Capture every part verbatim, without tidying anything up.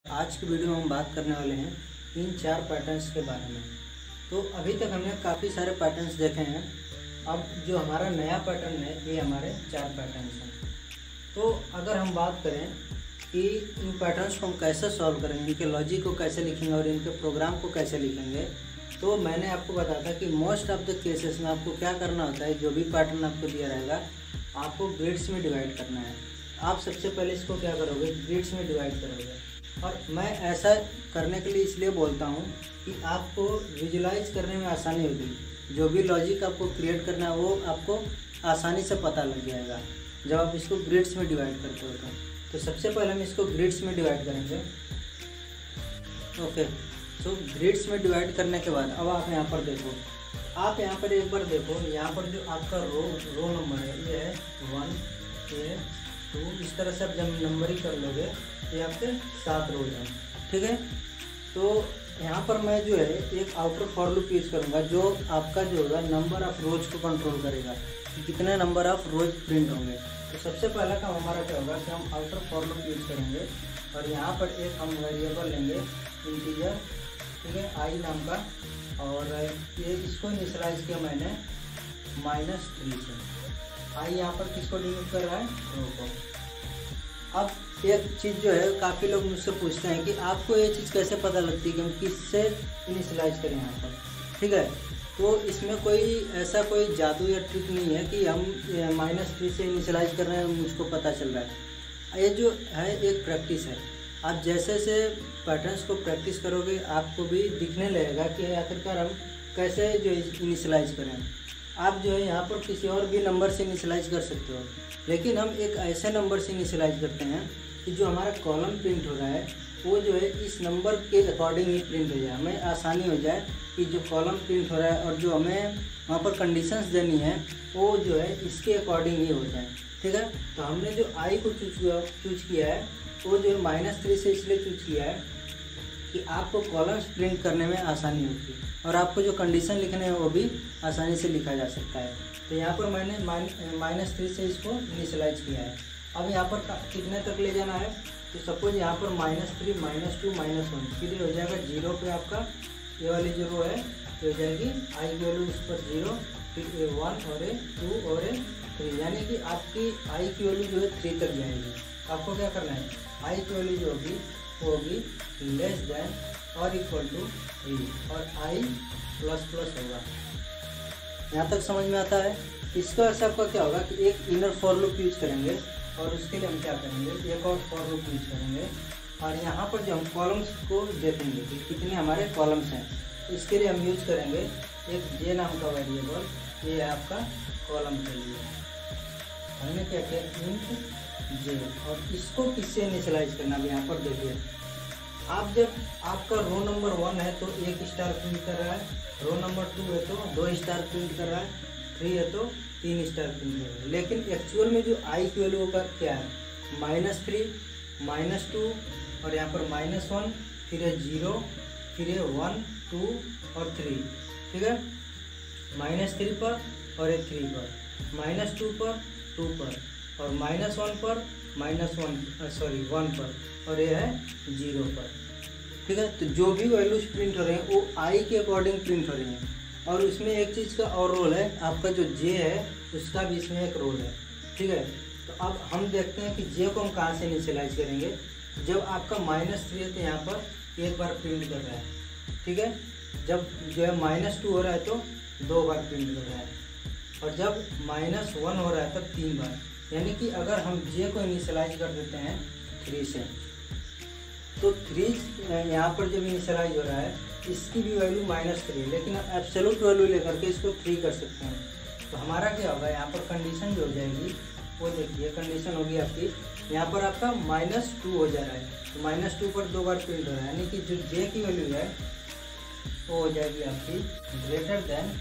आज की वीडियो में हम बात करने वाले हैं इन चार पैटर्न्स के बारे में। तो अभी तक हमने काफ़ी सारे पैटर्न्स देखे हैं। अब जो हमारा नया पैटर्न है ये हमारे चार पैटर्न्स हैं। तो अगर हम बात करें कि इन पैटर्न्स को हम कैसे सॉल्व करेंगे, इनके लॉजिक को कैसे लिखेंगे और इनके प्रोग्राम को कैसे लिखेंगे, तो मैंने आपको बताया था कि मोस्ट ऑफ द केसेस में आपको क्या करना होता है। जो भी पैटर्न आपको दिया रहेगा आपको ग्रिड्स में डिवाइड करना है। आप सबसे पहले इसको क्या करोगे, ग्रिड्स में डिवाइड करोगे। और मैं ऐसा करने के लिए इसलिए बोलता हूँ कि आपको विजुलाइज करने में आसानी होगी। जो भी लॉजिक आपको क्रिएट करना है वो आपको आसानी से पता लग जाएगा जब आप इसको ग्रिड्स में डिवाइड करते हो। तो सबसे पहले हम इसको ग्रिड्स में डिवाइड करेंगे। ओके, तो ग्रिड्स में डिवाइड करने के बाद अब आप यहाँ पर देखो, आप यहाँ पर एक बार देखो, यहाँ पर जो आपका रो रो नंबर है ये है वन, ये टू। इस तरह से आप जब नंबरिंग कर लोगे तो यहाँ पे सात रोज हैं, ठीक है। तो यहाँ पर मैं जो है एक आउटर फॉर लूप यूज़ करूँगा जो आपका जो होगा नंबर ऑफ रोज को कंट्रोल करेगा कि कितने नंबर ऑफ रोज प्रिंट होंगे। तो सबसे पहला काम हमारा क्या होगा कि हम आउटर फॉर लूप यूज़ करेंगे और यहाँ पर एक हम वेरिएबल लेंगे इंटीजर, ठीक है, आई नाम का। और ये इसको इनिशियलाइज किया मैंने माइनस थ्री से। आई यहाँ पर किसको डिनोट कर रहा है, रो को। अब एक चीज़ जो है काफ़ी लोग मुझसे पूछते हैं कि आपको ये चीज़ कैसे पता लगती है कि हम किससे इनिशियलाइज करें यहाँ पर, ठीक है। तो इसमें कोई ऐसा कोई जादू या ट्रिक नहीं है कि हम माइनस थ्री से इनिशियलाइज कर रहे हैं मुझको पता चल रहा है। ये जो है एक प्रैक्टिस है। आप जैसे जैसे पैटर्न्स को प्रैक्टिस करोगे आपको भी दिखने लगेगा कि आखिरकार हम कैसे जो इनिशियलाइज करें। आप जो है यहाँ पर किसी और भी नंबर से इनिशियलाइज कर सकते हो, लेकिन हम एक ऐसे नंबर से इनिशियलाइज करते हैं कि जो हमारा कॉलम प्रिंट हो रहा है वो जो है इस नंबर के अकॉर्डिंग ही प्रिंट हो जाए। हमें आसानी हो जाए कि जो कॉलम प्रिंट हो रहा है और जो हमें वहाँ पर कंडीशंस देनी है वो जो है इसके अकॉर्डिंग ही हो जाए, ठीक है। तो हमने जो आई को चूज चूज किया है वो जो है माइनस थ्री से इसलिए चूज किया है कि आपको कॉलम्स प्रिंट करने में आसानी होगी और आपको जो कंडीशन लिखने हैं वो भी आसानी से लिखा जा सकता है। तो यहाँ पर मैंने माइनस थ्री से इसको इनिशियलाइज किया है। अब यहाँ पर कितने तक ले जाना है, तो सपोज यहाँ पर minus three minus two minus one फिर हो जाएगा जीरो पे। आपका ये वाली जो रो है ये हो जाएगी आई की वैल्यू उस पर जीरो, फिर ए वन और ए टू और ए थ्री, यानी कि आपकी आई की वैल्यू जो है थ्री तक जाएगी। आपको क्या करना है, आई की वैल्यू जो होगी वो होगी लेस देन और इक्वल टू थ्री और आई प्लस प्लस होगा। यहाँ तक समझ में आता है। इसका अर्थ आपका क्या होगा कि एक इनर फॉर लूप यूज करेंगे और उसके लिए हम क्या करेंगे, एक और फॉर लूप यूज करेंगे और यहाँ पर जो हम कॉलम्स को देखेंगे कि कितने हमारे कॉलम्स हैं, इसके लिए हम यूज करेंगे एक जे नाम का वेरिएबल। ये है आपका कॉलम के लिए, हमने क्या किया इंट जे। और इसको किससे इनिशियलाइज करना है, यहाँ पर देखिए आप जब आपका रो नंबर वन है तो एक स्टार प्रिंट कर रहा है, रो नंबर टू है तो दो स्टार प्रिंट कर रहा है, थ्री है तो तीन स्टार प्रिंट कर रहा है। लेकिन एक्चुअल में जो आई की वैल्यू का क्या है, माइनस थ्री माइनस टू और यहाँ पर माइनस वन, फिर है जीरो, फिर है वन टू और थ्री, ठीक है। माइनस थ्री पर और एक थ्री पर, माइनस टू पर, टू पर और माइनस वन पर, माइनस वन सॉरी वन पर और ये है जीरो पर, ठीक है। तो जो भी वैल्यूज प्रिंट हो रहे हैं वो आई के अकॉर्डिंग प्रिंट हो रही हैं। और उसमें एक चीज़ का और रोल है, आपका जो जे है उसका भी इसमें एक रोल है, ठीक है। तो अब हम देखते हैं कि जे को हम कहाँ से इनिशियलाइज करेंगे। जब आपका माइनस थ्री है तो यहाँ पर एक बार प्रिंट कर रहा है, ठीक है। जब जो है माइनस टू हो रहा है तो दो बार प्रिंट कर रहा है और जब माइनस वन हो रहा है तब तीन बार। यानी कि अगर हम जे को इनिशियलाइज कर देते हैं थ्री से तो थ्री यहाँ पर जब इनिशियलाइज हो रहा है इसकी भी वैल्यू माइनस थ्री, लेकिन आप एब्सोल्यूट वैल्यू लेकर के इसको थ्री कर सकते हैं। तो हमारा क्या होगा, यहाँ पर कंडीशन जो हो जाएगी वो देखिए कंडीशन होगी आपकी, यहाँ पर आपका माइनस टू हो जा रहा है तो माइनस टू पर दो बार प्रिंट हो रहा है, यानी कि जो जे की वैल्यू है वो हो जाएगी आपकी ग्रेटर देन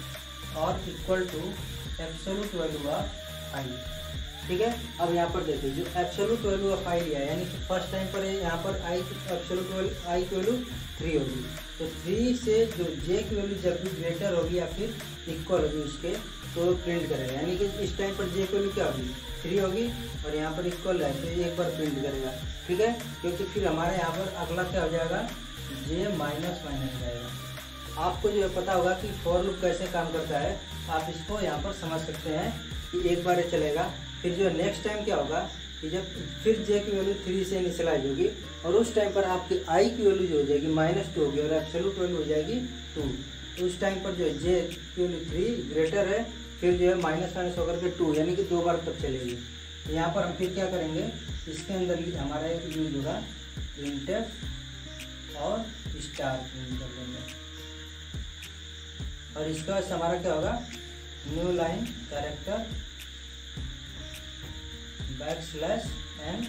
और equal to absolute value of I, ठीक है। अब यहाँ पर देखिए जो एब्सोल्यूट वैल्यू ऑफ आई लिया है, यानी कि फर्स्ट टाइम पर यहाँ पर आई एब्सोल्यूट वैल्यू आई की वैल्यू थ्री होगी। तो थ्री से जो जे की वैल्यू जब भी ग्रेटर होगी या फिर इक्वल होगी उसके, तो प्रिंट करेगा, यानी कि इस टाइम पर जे की वैल्यू क्या होगी, थ्री होगी और यहाँ पर इक्वल है तो एक बार प्रिंट करेगा, ठीक है। क्योंकि फिर हमारे यहाँ पर अगला क्या हो जाएगा, जे माइनस माइनस जाएगा। आपको जो है पता होगा कि फॉर लूप कैसे काम करता है, आप इसको यहाँ पर समझ सकते हैं कि एक बार ये चलेगा, फिर जो नेक्स्ट टाइम क्या होगा कि जब फिर जे की वैल्यू थ्री से इनिशियलाइज होगी और उस टाइम पर आपकी आई की वैल्यू जो हो जाएगी माइनस टू होगी और एब्सोल्यूट वैल्यू हो जाएगी टू। तो उस टाइम पर जो है जे की वैल्यू थ्री ग्रेटर है, फिर जो है माइनस माइनस होकर के टू, यानी कि दो बार तब चलेगी। यहाँ पर हम फिर क्या करेंगे, इसके अंदर हमारा यूज होगा प्रिंटफ और स्टार प्रिंट कर देंगे और इसके बाद हमारा क्या होगा, new line character back slash N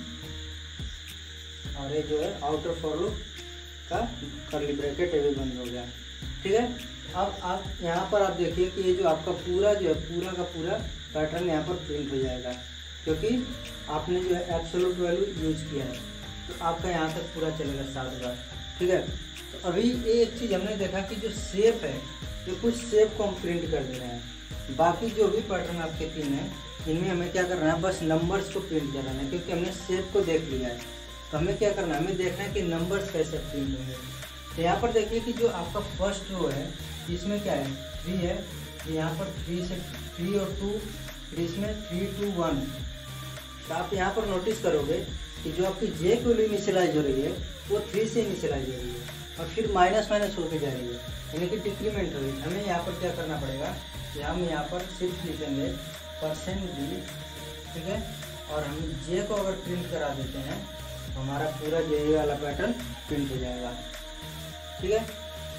और ये जो है आउटर फॉर लूप का कर्ली ब्रैकेट ये भी बंद हो गया, ठीक है। अब आप यहाँ पर आप देखिए कि ये जो आपका पूरा जो है पूरा का पूरा पैटर्न यहाँ पर प्रिंट हो जाएगा, क्योंकि आपने जो है एब्सोल्यूट वैल्यू यूज किया है। तो आपका यहाँ तक पूरा चलेगा सात बार, ठीक है। तो अभी एक चीज़ हमने देखा कि जो शेप है, जो कुछ शेप को हम प्रिंट कर दे रहे हैं, बाकी जो भी पैटर्न आपके तीन हैं इनमें हमें क्या करना है, बस नंबर्स को प्रिंट करना है, क्योंकि हमने शेप को देख लिया है। तो हमें क्या करना है, हमें देखना है कि नंबर्स कैसे प्रिंट होंगे। तो यहाँ पर देखिए कि जो आपका फर्स्ट रो है इसमें क्या है, थ्री है, यहाँ पर थ्री से थ्री और टू, फिर इसमें थ्री टू वन। तो आप यहाँ पर नोटिस करोगे कि जो आपकी जे की वैल्यू इनिशियलाइज हो रही है वो थ्री से इनिशियलाइज हो रही है और फिर माइनस माइनस होकर जा रही है, यानी कि डिक्रीमेंट हो रही है। हमें यहाँ पर क्या करना पड़ेगा कि हम यहाँ पर सिर्फ लिखेंगे परसेंट जी, ठीक है, और हम जे को अगर प्रिंट करा देते हैं तो हमारा पूरा जे वाला पैटर्न प्रिंट हो जाएगा, ठीक है।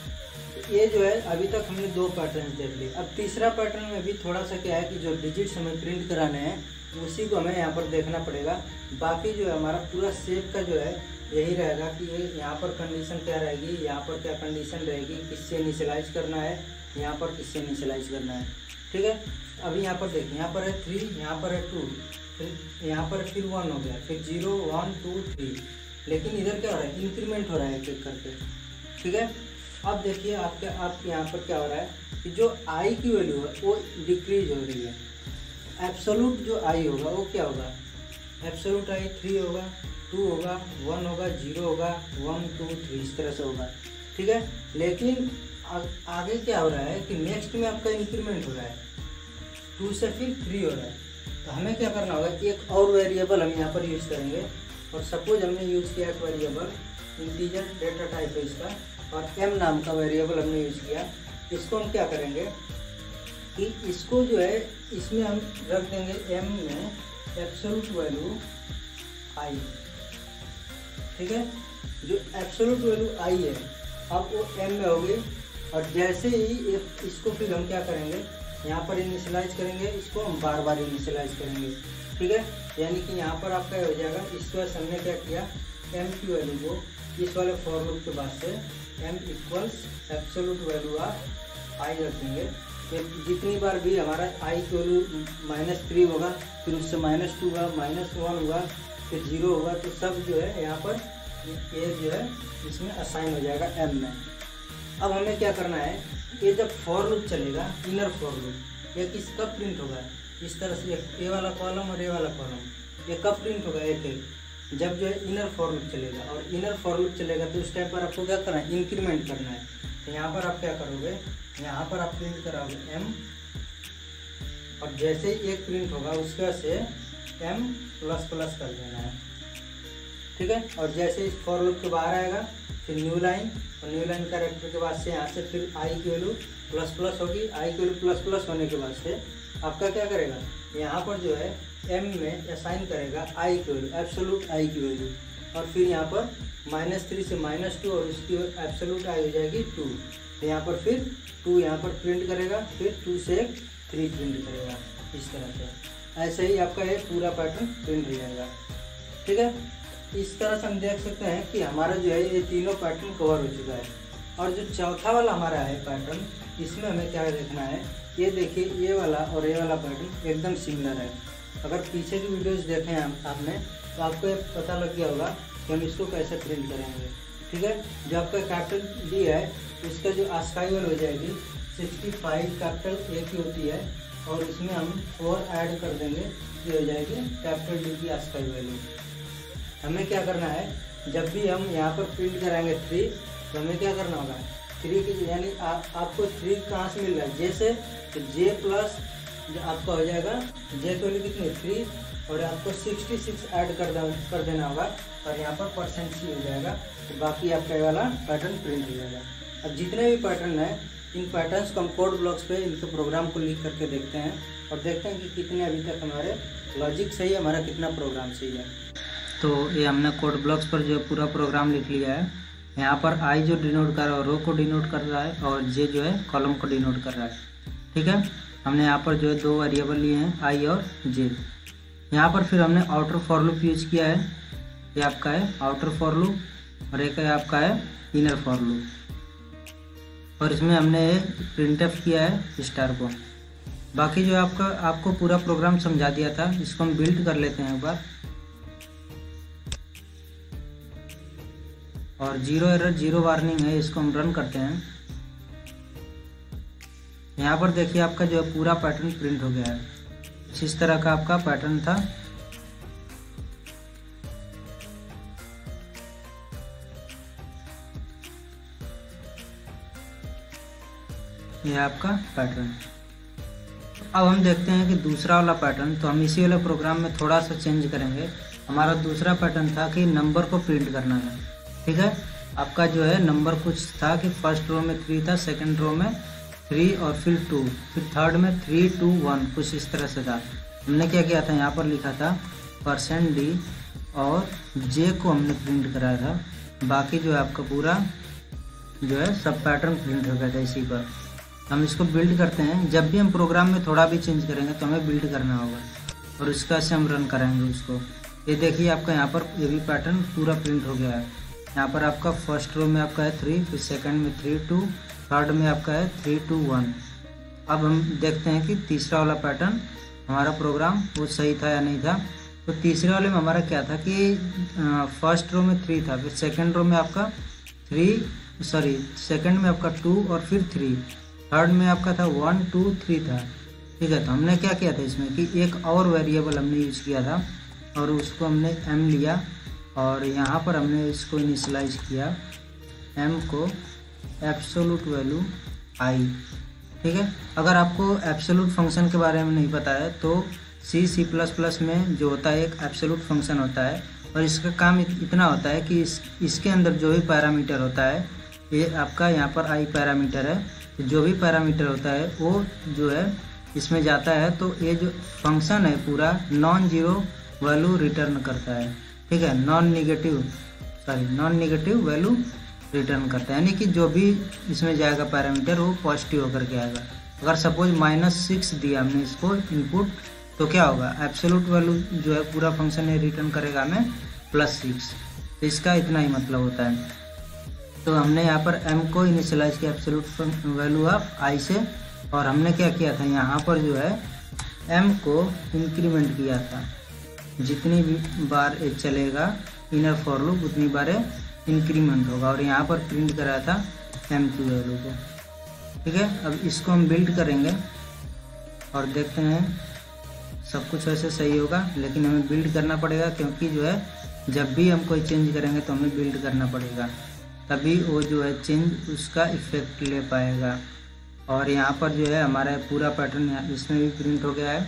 तो ये जो है अभी तक हमने दो पैटर्न देख लिए। अब तीसरा पैटर्न में भी थोड़ा सा क्या है कि जो डिजिट्स हमें प्रिंट कराने हैं उसी को हमें यहाँ पर देखना पड़ेगा। बाकी जो है हमारा पूरा शेप का जो है यही रहेगा कि ये यहाँ पर कंडीशन क्या रहेगी, यहाँ पर क्या कंडीशन रहेगी, किससे इनिशियलाइज करना है, यहाँ पर किससे इनिशियलाइज करना है, ठीक है। अभी यहाँ पर देखिए, यहाँ पर है थ्री, यहाँ पर है टू, फिर यहाँ पर फिर वन हो गया, फिर जीरो वन टू थ्री, लेकिन इधर क्या हो रहा है, इंक्रीमेंट हो रहा है एक करके, ठीक है। अब देखिए आपके आप यहाँ पर क्या हो रहा है कि जो आई की वैल्यू है वो डिक्रीज हो रही है। एब्सोल्यूट जो आई होगा वो क्या होगा, एब्सोल्यूट आई थ्री होगा, टू होगा, वन होगा, जीरो होगा, वन टू थ्री, इस तरह से होगा, ठीक है। लेकिन आ, आगे क्या हो रहा है कि नेक्स्ट में आपका इंक्रीमेंट हो रहा है, टू से फिर थ्री हो रहा है। तो हमें क्या करना होगा, एक और वेरिएबल हम यहाँ पर यूज़ करेंगे और सपोज हमने यूज़ किया एक वेरिएबल इंटीजर डेटा टाइप है इसका और m नाम का वेरिएबल हमने यूज़ किया। इसको हम क्या करेंगे कि इसको जो है इसमें हम रख देंगे m में एब्सोल्यूट वैल्यू i, ठीक है। जो एब्सोल्यूट वैल्यू i है अब वो m में होगी और जैसे ही इसको फिर हम क्या करेंगे, यहाँ पर इनिशियलाइज करेंगे, इसको हम बार बार इनिशियलाइज करेंगे, ठीक है। यानी कि यहाँ पर आपका हो जाएगा, इस वजह से हमने क्या किया, m की वैल्यू को इस वाले फॉर लूप के बाद से m equals absolute value of i रख देंगे। जितनी बार भी हमारा i की वैल्यू माइनस थ्री होगा, फिर उससे माइनस टू होगा, माइनस वन होगा, फिर जीरो होगा, तो सब जो है यहाँ पर ये जो है इसमें असाइन हो जाएगा m में। अब हमें क्या करना है, ये जब फॉर लूप चलेगा, इनर फॉर लूप, ये किस कब प्रिंट होगा, इस तरह से ये वाला कॉलम और ये वाला कॉलम, ये कब प्रिंट होगा, एक एक जब जो है इनर फॉर लूप चलेगा। और इनर फॉर लूप चलेगा तो उस टाइम पर आपको क्या करना है, इंक्रीमेंट करना है। तो यहाँ पर आप क्या करोगे, यहाँ पर आप प्रिंट कराओगे m और जैसे ही एक प्रिंट होगा उसके बाद से m प्लस प्लस कर देना है, ठीक है। और जैसे इस फॉर लूप के बाहर आएगा फिर न्यू लाइन और न्यू लाइन कैरेक्टर के बाद से यहाँ से फिर i की वैल्यू प्लस प्लस होगी, i की वैल्यू प्लस प्लस होने के बाद से आपका क्या करेगा, यहाँ पर जो है m में असाइन करेगा i की वैल्यू, एब्सोल्यूट i की वैल्यू, और फिर यहाँ पर माइनस थ्री से माइनस टू और उसकी एब्सोल्यूट i हो जाएगी टू। तो यहाँ पर फिर टू यहाँ पर प्रिंट करेगा, फिर टू से थ्री प्रिंट करेगा, इस तरह से। ऐसे ही आपका ये पूरा पैटर्न प्रिंट हो जाएगा, ठीक है। इस तरह से हम देख सकते हैं कि हमारा जो है ये तीनों पैटर्न कवर हो चुका है। और जो चौथा वाला हमारा है पैटर्न, इसमें हमें क्या देखना है, ये देखिए ये वाला और ये वाला पैटर्न एकदम सिमिलर है। अगर पीछे की वीडियोस देखें हम आपने तो आपको पता लग गया होगा कि हम इसको कैसे प्रिंट करेंगे, ठीक है। जो आपका कैपिटल डी है उसका जो आस्काई वैल्यू हो जाएगी सिक्सटी फाइव कैपिटल ए की होती है और इसमें हम फोर ऐड कर देंगे, ये हो जाएगी कैपिटल डी की आस्काई वैल्यू। हमें क्या करना है, जब भी हम यहाँ पर प्रिंट कराएंगे थ्री, तो हमें क्या करना होगा, थ्री की यानी आ, आपको थ्री कहाँ से मिल रहा है, जे से, तो जे प्लस आपका हो जाएगा जे की वैल्यू कितनी थ्री, और आपको सिक्सटी सिक्स ऐड कर दे, कर देना होगा और यहाँ पर परसेंट सी हो जाएगा, तो बाकी आपका ये वाला पैटर्न प्रिंट हो जाएगा। अब जितने भी पैटर्न है, इन पैटर्न्स को हम कोड ब्लॉक्स पे इनके प्रोग्राम को लिख करके देखते हैं और देखते हैं कि कितने अभी तक हमारे लॉजिक सही है, हमारा कितना प्रोग्राम सही है। तो ये हमने कोड ब्लॉक्स पर जो पूरा प्रोग्राम लिख लिया है। यहाँ पर आई जो डिनोट कर रहा है रो को डिनोट कर रहा है और जे जो है कॉलम को डिनोट कर रहा है। ठीक है, हमने यहाँ पर जो है दो वेरिएबल लिए हैं, आई और जे। यहाँ पर फिर हमने आउटर फॉर लूप यूज किया है, ये आपका है आउटर फॉर लूप और एक है आपका है इनर फॉर लूप, और इसमें हमने प्रिंटफ किया है स्टार को। बाकी जो आपका आपको पूरा प्रोग्राम समझा दिया था, इसको हम बिल्ड कर लेते हैं एक बार। और जीरो एरर जीरो वार्निंग है, इसको हम रन करते हैं। यहाँ पर देखिए आपका जो है पूरा पैटर्न प्रिंट हो गया है। इस तरह का आपका पैटर्न था। यह आपका पैटर्न। अब हम देखते हैं कि दूसरा वाला पैटर्न, तो हम इसी वाले प्रोग्राम में थोड़ा सा चेंज करेंगे। हमारा दूसरा पैटर्न था कि नंबर को प्रिंट करना है। ठीक है, आपका जो है नंबर कुछ था कि फर्स्ट रो में थ्री था, सेकंड रो में थ्री और फिर टू, फिर थर्ड में थ्री टू वन, कुछ इस तरह से था। हमने क्या किया था, यहाँ पर लिखा था परसेंट डी और जे को हमने प्रिंट कराया था। बाकी जो है आपका पूरा जो है सब पैटर्न प्रिंट हो गया था इसी पर। हम इसको बिल्ड करते हैं। जब भी हम प्रोग्राम में थोड़ा भी चेंज करेंगे तो हमें बिल्ड करना होगा और इसका से हम रन कराएंगे उसको। ये देखिए आपका यहाँ पर ये भी पैटर्न पूरा प्रिंट हो गया है। यहाँ पर आपका फर्स्ट रो में आपका है थ्री, फिर सेकंड में थ्री टू, थर्ड में आपका है थ्री टू वन। अब हम देखते हैं कि तीसरा वाला पैटर्न हमारा प्रोग्राम वो सही था या नहीं था। तो तीसरे वाले में हमारा क्या था कि फर्स्ट रो में थ्री था, फिर सेकंड रो में आपका थ्री सॉरी सेकंड में आपका टू और फिर थ्री, थर्ड में आपका था वन टू थ्री था। ठीक है, तो हमने क्या किया था इसमें कि एक और वेरिएबल हमने यूज किया था और उसको हमने एम लिया और यहाँ पर हमने इसको इनिशियलाइज किया, एम को एब्सोल्यूट वैल्यू आई। ठीक है, अगर आपको एब्सोल्यूट फंक्शन के बारे में नहीं पता है तो सी सी प्लस प्लस में जो होता है एक एब्सोल्यूट फंक्शन होता है और इसका काम इतना होता है कि इस इसके अंदर जो भी पैरामीटर होता है, ये आपका यहाँ पर आई पैरामीटर है, तो जो भी पैरामीटर होता है वो जो है इसमें जाता है, तो ये जो फंक्शन है पूरा नॉन जीरो वैल्यू रिटर्न करता है। ठीक है, non negative sorry non negative value return करता है, यानी कि जो भी इसमें जाएगा पैरामीटर वो पॉजिटिव होकर के आएगा। अगर सपोज माइनस सिक्स दिया हमने इसको इनपुट, तो क्या होगा, एब्सोल्यूट वैल्यू जो है पूरा फंक्शन ये रिटर्न करेगा हमें प्लस सिक्स। तो इसका इतना ही मतलब होता है। तो हमने यहाँ पर m को इनिशियलाइज किया एब्सोल्यूट वैल्यू ऑफ आई से, और हमने क्या किया था यहाँ पर जो है m को इंक्रीमेंट किया था। जितनी भी बार ये चलेगा इनर फॉर लूप उतनी बार इंक्रीमेंट होगा, और यहाँ पर प्रिंट कराया था m की वैल्यू को। ठीक है, अब इसको हम बिल्ड करेंगे और देखते हैं सब कुछ वैसे सही होगा, लेकिन हमें बिल्ड करना पड़ेगा क्योंकि जो है जब भी हम कोई चेंज करेंगे तो हमें बिल्ड करना पड़ेगा, तभी वो जो है चेंज उसका इफेक्ट ले पाएगा। और यहाँ पर जो है हमारा पूरा पैटर्न इसमें भी प्रिंट हो गया है,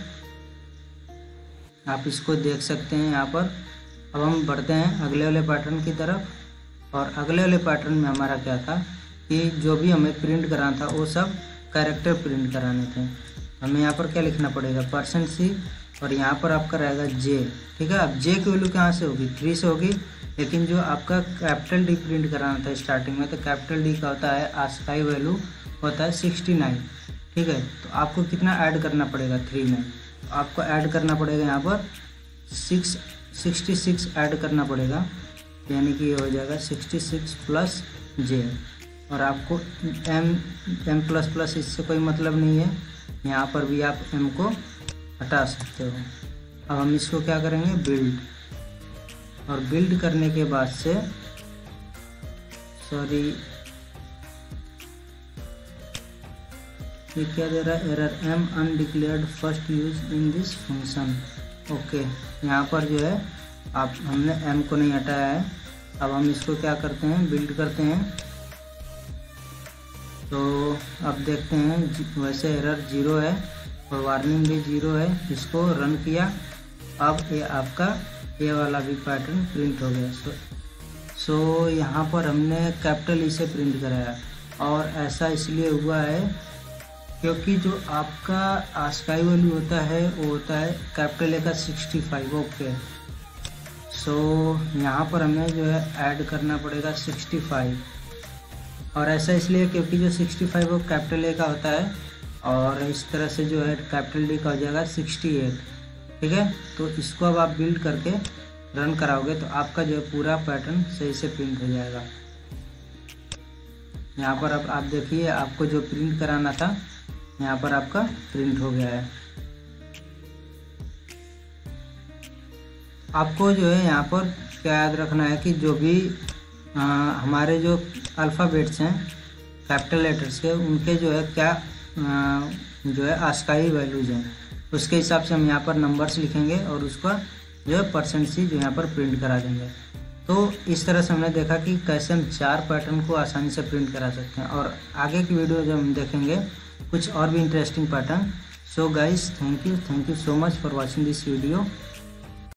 आप इसको देख सकते हैं यहाँ पर। अब हम बढ़ते हैं अगले वाले पैटर्न की तरफ, और अगले वाले पैटर्न में हमारा क्या था कि जो भी हमें प्रिंट कराना था वो सब कैरेक्टर प्रिंट कराने थे। हमें यहाँ पर क्या लिखना पड़ेगा, परसेंट सी, और यहाँ पर आपका रहेगा जे। ठीक है, अब जे की वैल्यू कहाँ से होगी, थ्री से होगी, लेकिन जो आपका कैपिटल डी प्रिंट कराना था स्टार्टिंग में, तो कैपिटल डी का होता है आस्काई वैल्यू होता है सिक्सटी नाइन। ठीक है, तो आपको कितना ऐड करना पड़ेगा थ्री में, तो आपको ऐड करना पड़ेगा यहाँ पर सिक्स सिक्सटी सिक्स ऐड करना पड़ेगा, यानी कि ये हो जाएगा सिक्सटी सिक्स प्लस जे। और आपको एम एम प्लस प्लस इससे कोई मतलब नहीं है, यहाँ पर भी आप एम को हटा सकते हो। अब हम इसको क्या करेंगे, बिल्ड, और बिल्ड करने के बाद से सॉरी ये क्या दे रहा है, error M undeclared first use in this function. Okay, यहाँ पर जो है आप हमने एम को नहीं हटाया है। अब हम इसको क्या करते हैं, बिल्ड करते हैं। तो अब देखते हैं, वैसे एरर जीरो है और वार्निंग भी जीरो है। इसको रन किया, अब ये आपका ये वाला भी पैटर्न प्रिंट हो गया। सो सो यहाँ पर हमने कैपिटल ई से प्रिंट कराया, और ऐसा इसलिए हुआ है क्योंकि जो आपका आस्काई वैल्यू होता है वो होता है कैपिटल ए का सिक्सटी फाइव। ओके, सो यहाँ पर हमें जो है ऐड करना पड़ेगा सिक्सटी फाइव, और ऐसा इसलिए क्योंकि जो सिक्सटी फाइव वो कैपिटल ए का होता है, और इस तरह से जो है कैपिटल डी का हो जाएगा सिक्सटी एट। ठीक है, तो इसको अब आप बिल्ड करके रन कराओगे तो आपका जो है पूरा पैटर्न सही से प्रिंट हो जाएगा। यहाँ पर अब आप देखिए, आपको जो प्रिंट कराना था यहाँ पर आपका प्रिंट हो गया है। आपको जो है यहाँ पर क्या याद रखना है कि जो भी आ, हमारे जो अल्फ़ाबेट्स हैं कैपिटल लेटर्स के, उनके जो है क्या आ, जो है आस्काई वैल्यूज़ हैं, उसके हिसाब से हम यहाँ पर नंबर्स लिखेंगे और उसका जो है परसेंट सी जो यहाँ पर प्रिंट करा देंगे। तो इस तरह से हमने देखा कि कैसे हम चार पैटर्न को आसानी से प्रिंट करा सकते हैं, और आगे की वीडियो जब हम देखेंगे कुछ और भी interesting pattern. So guys, thank you thank you so much for watching this video.